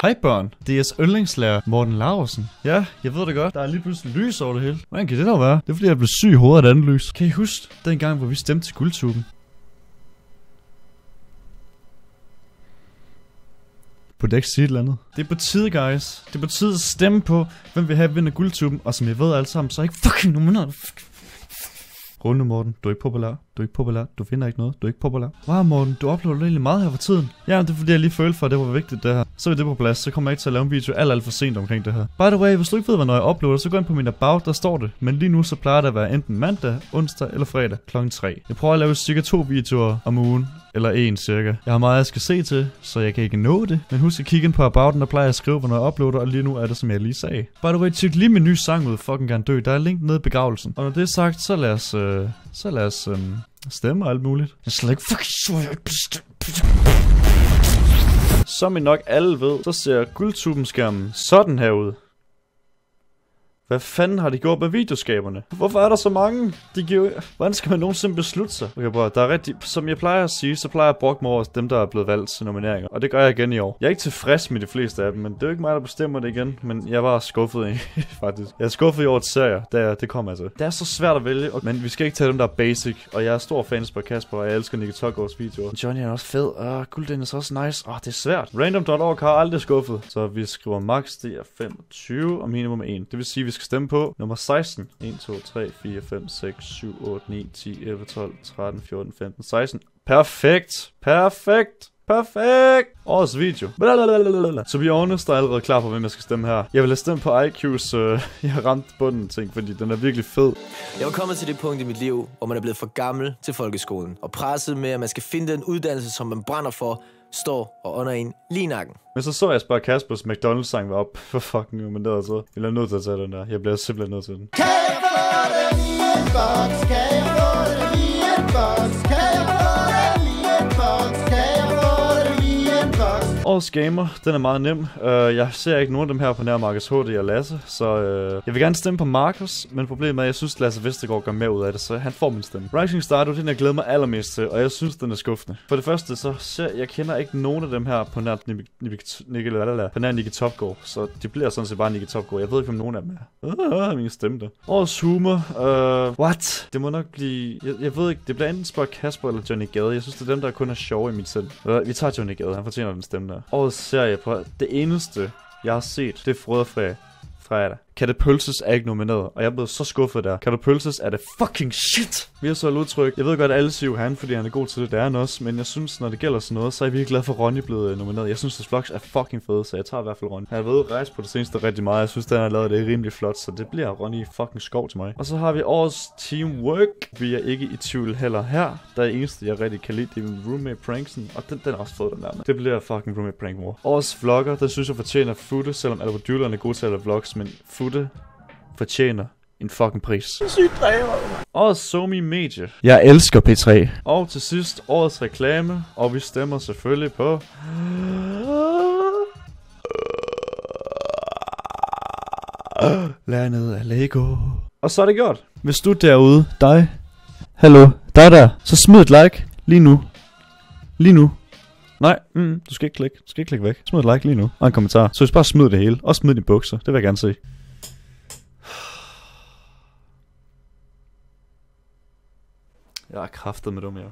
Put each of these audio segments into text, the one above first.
Hej børn, det er jeres yndlingslærer Morten Laursen. Ja, jeg ved det godt. Der er lige pludselig lys over det hele. Hvordan kan det dog være? Det er fordi jeg blev syg i hovedet af et andet lys. Kan I huske den gang, hvor vi stemte til Guldtuben? På dæk sige et eller andet. Det er på tide, guys. Det er på tide at stemme på, hvem vil have vinder Guldtuben. Og som jeg ved alle sammen, så er ikke fucking nogen. Runde Morten, du er ikke populær. Du er ikke populær. Du finder ikke noget. Du er ikke populær. Wow Morten, du uploader egentlig meget her for tiden. Ja, det er fordi jeg lige følte for, at det var vigtigt det her. Så er det på plads, så kommer jeg ikke til at lave en video alt for sent omkring det her. By the way, hvis du ikke ved, hvornår jeg uploader, så gå ind på min about, der står det. Men lige nu så plejer det at være enten mandag, onsdag eller fredag kl. 3. Jeg prøver at lave cirka 2 videoer om ugen. Eller 1 cirka. Jeg har meget jeg skal se til, så jeg kan ikke nå det. Men husk at kigge ind på abouten, der plejer jeg at skrive, hvornår jeg uploader. Og lige nu er det, som jeg lige sagde. By the way, tjek lige min nye sang ud, fucking gerne dø. Der er link nede i begravelsen. Og når det er sagt, så lad os stemme og alt muligt. Jeg slet ikke Som I nok alle ved, så ser Guldtuben-skærmen sådan her ud. Hvad fanden har de gjort med videoskaberne? Hvorfor er der så mange? Hvordan skal man nogensinde beslutte sig? Okay, bror, der er rigtig... Som jeg plejer at sige, så plejer jeg at brokke mig over dem, der er blevet valgt til nomineringer. Og det gør jeg igen i år. Jeg er ikke tilfreds med de fleste af dem, men det er jo ikke mig, der bestemmer det igen. Men jeg var skuffet i, faktisk. Jeg er skuffet i årets serier. Det kommer altså. Det er så svært at vælge, men vi skal ikke tage dem, der er basic. Og jeg er stor fan af Kasper, og jeg elsker Nicky Tokgaards videoer. Johnny er også fed. Gulden er også nice. Det er svært. Random.org har aldrig skuffet. Så vi skriver max, det er 25 og minimum 1. Det vil sige, vi skal stemme på nummer 16. 1, 2, 3, 4, 5, 6, 7, 8, 9, 10, 11, 12, 13, 14, 15, 16. Perfekt! Perfekt! Perfekt! Årets video. Så vi honest, der er allerede klar på, hvem jeg skal stemme her. Jeg vil have stemt på IQ's, jeg har ramt bunden ting, fordi den er virkelig fed. Jeg var kommet til det punkt i mit liv, hvor man er blevet for gammel til folkeskolen. Og presset med, at man skal finde den uddannelse, som man brænder for, står og under en lige i nakken. Men så jeg bare Kaspers McDonald's-sang var op for fucking men der så. Jeg er nødt til at tage den der. Jeg bliver simpelthen nødt til den. Kan jeg få det i en box? Kan jeg få det i en box? Kan jeg få det i en box? Kan jeg få det i en box? Årets gamer, den er meget nem. Jeg ser ikke nogen af dem her på nær Marcus HD og Lasse, så jeg vil gerne stemme på Marcus, men problemet er, at jeg synes, Lasse Vestergaard gør mere ud af det, så han får min stemme. Rising Stardew, den jeg glæder mig allermest til, og jeg synes, den er skuffende. For det første, jeg kender ikke nogen af dem her på nær Nicky Tokgaard, så de bliver sådan set bare Nicky Tokgaard. Jeg ved ikke, om nogen af dem er. Min stemme der. Årets humor, what? Det må nok blive, jeg ved ikke, det bliver enten Spot Kasper eller Johnny Gade. Jeg synes, det er dem, der kun er sjove i mit sind. Vi tager Johnny Gade, han fortjener den stemme der. Årets serie på det eneste, jeg har set, det er Frode Fredag. Katapulses er ikke nomineret, og jeg er blevet så skuffet der. Katapulses er det fucking shit! Vi har så et udtryk. Jeg ved godt, at alle siger han, fordi han er god til det, der er han også. Men jeg synes, når det gælder sådan noget, så er jeg virkelig glad for, at Ronny blevet nomineret. Jeg synes, at vlogs er fucking fede, så jeg tager i hvert fald Ronny. Han har været ude at rejse på det seneste rigtig meget. Jeg synes, at han har lavet det rimelig flot, så det bliver Ronny fucking skov til mig. Og så har vi årets teamwork. Vi er ikke i tvivl heller her. Der er eneste, jeg rigtig kan lide, det er min roommate Pranksen. Og den er også fed, den der med. Det bliver fucking roommate prank mor. Årets vlogger, den synes jeg fortjener Futte, selvom Albert Dyleren er god til at lave vlogs, men Futte fortjener en fucking pris. Sygt dræber. Årets SoMe Medie. Jeg elsker P3. Og til sidst, årets reklame. Og vi stemmer selvfølgelig på... Landet af Lego. Og så er det gjort. Hvis du derude, dig, hallo, dig der, så smid et like lige nu. Lige nu. Nej, du skal ikke klikke. Du skal ikke klikke væk. Smid et like lige nu. Og en kommentar. Så hvis bare smid det hele. Og smid dine bukser. Det vil jeg gerne se. Jeg er kraftet med dem her.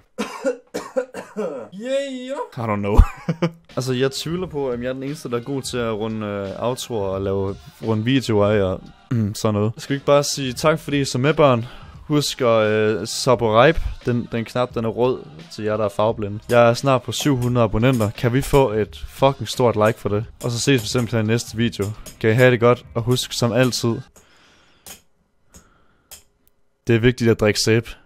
I don't know. Altså, jeg tvivler på, at jeg er den eneste, der er god til at runde outroer og runde videoer af og sådan noget. Skal vi ikke bare sige tak, fordi I så med, børn? Husk at subscribe. Den knap, den er rød til jer, der er farveblinde. Jeg er snart på 700 abonnenter. Kan vi få et fucking stort like for det? Og så ses vi simpelthen i næste video. Kan I have det godt, og husk som altid, det er vigtigt at drikke sæbe.